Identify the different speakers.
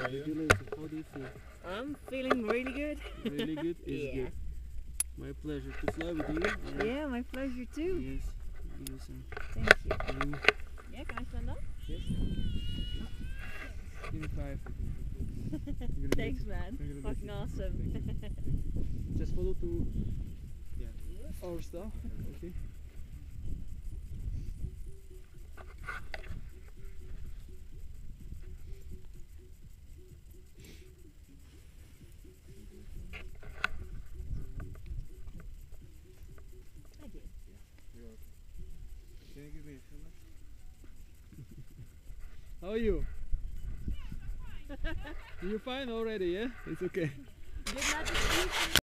Speaker 1: Congratulations. How do you feel?
Speaker 2: I'm feeling really good.
Speaker 1: Really good? It's
Speaker 2: Yeah.
Speaker 1: good. My pleasure to fly with you.
Speaker 2: Yeah, my pleasure too.
Speaker 1: Yes. Yes.
Speaker 2: Thank you. Yeah, can I stand up?
Speaker 1: Yes. Give me 5.
Speaker 2: Thanks, man. Fucking awesome.
Speaker 1: Just follow to our stuff. Okay.
Speaker 2: Thank you.
Speaker 1: Can you give me a camera? How are you? You're fine already, yeah? It's okay.
Speaker 2: Good night.